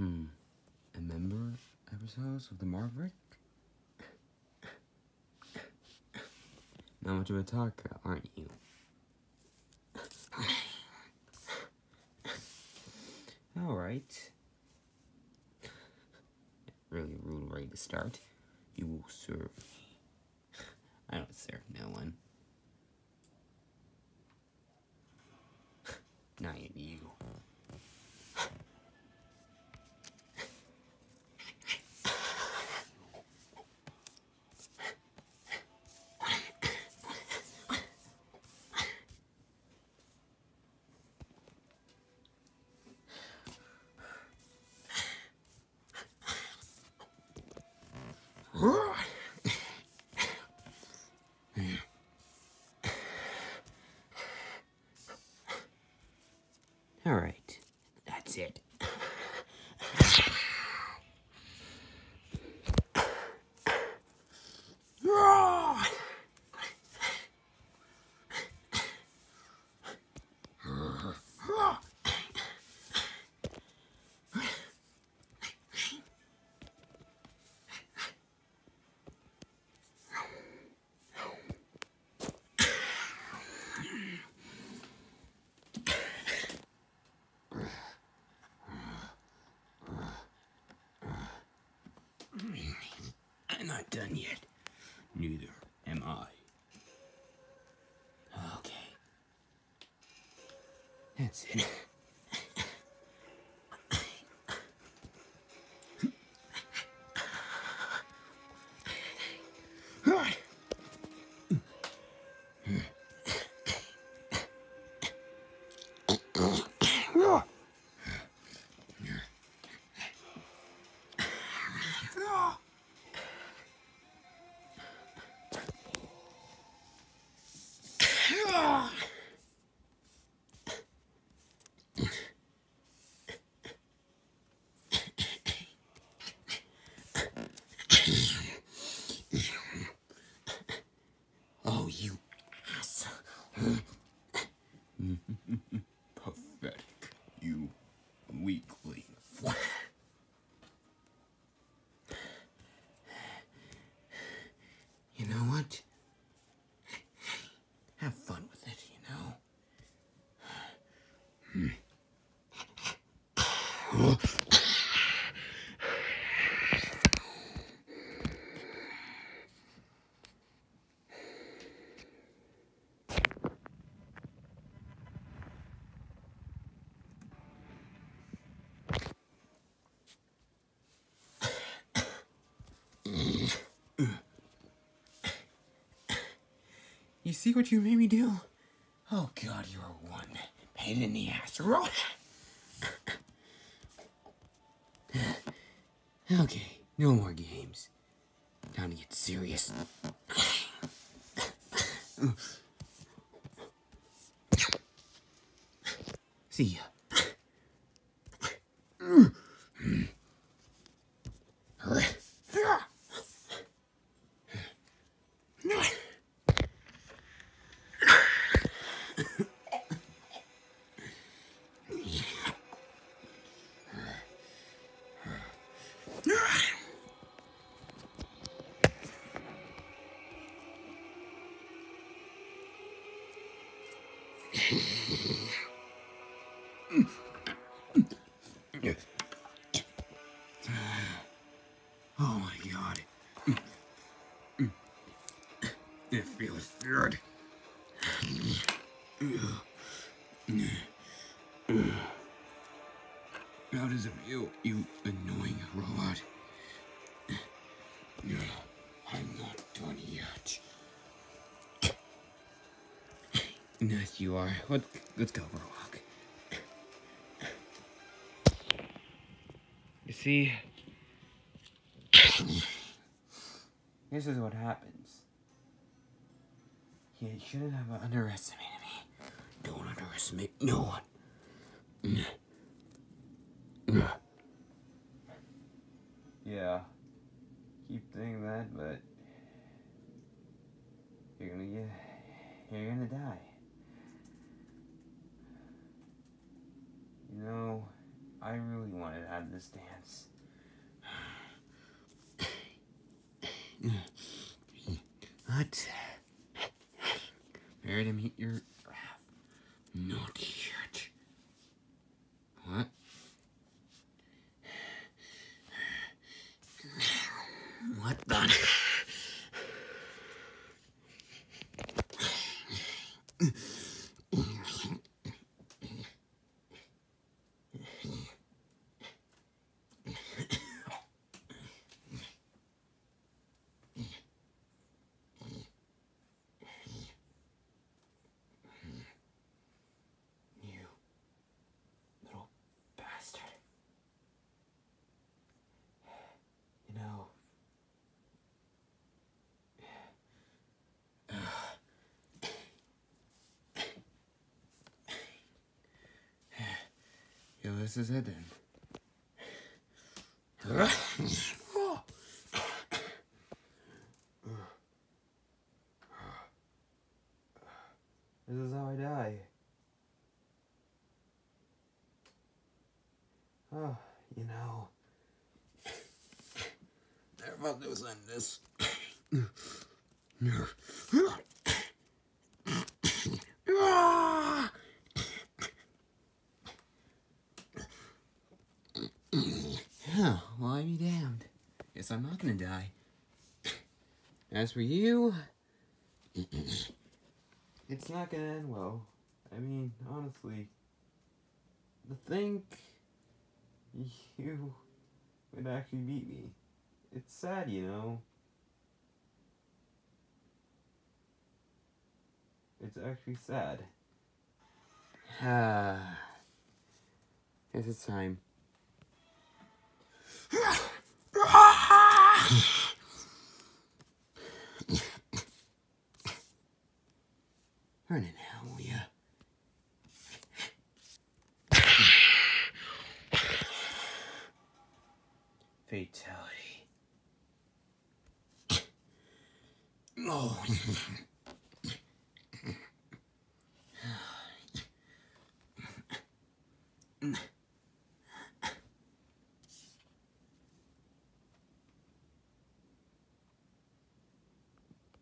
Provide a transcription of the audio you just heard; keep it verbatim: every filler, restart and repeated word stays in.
Hmm. A member episodes of the Maverick? Not much of a talker, aren't you? Alright. Really rude way to start. You will serve me. I don't serve no one. Not even you. Alright, that's it. I'm not done yet. Neither am I. Okay. That's it. Oh, you ass. Pathetic, you weakling. You know what? Have fun with it, you know? You see what you made me do? Oh God, you're one pain in the ass. Okay, no more games. Time to get serious. See ya. Oh my God. It feels good. How does it feel, you annoying robot? I'm not done yet. Yes, you are. Let's, let's go for a walk. You see, this is what happens. You shouldn't have underestimated me. Don't underestimate no one. Yeah, keep saying that, but you're gonna get, you're gonna die. You know, I really want wanted out of this dance. What? Ready to meet your... Not yet. What? What the... Yo, this is it then. This is how I die. Oh, you know. Never about to end this. Yeah, well, I be damned. Guess I'm not gonna die. As for you, it's not gonna end well. I mean, honestly, to think you would actually beat me. It's sad, you know. It's actually sad. Ah, guess it's time. Run it now, will ya? Fatality. Oh.